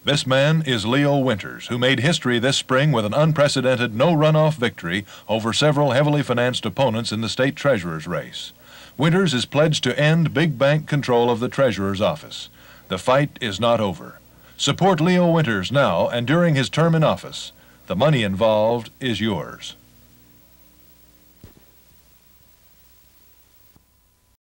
This man is Leo Winters, who made history this spring with an unprecedented no-runoff victory over several heavily financed opponents in the state treasurer's race. Winters is pledged to end big bank control of the treasurer's office. The fight is not over. Support Leo Winters now and during his term in office. The money involved is yours.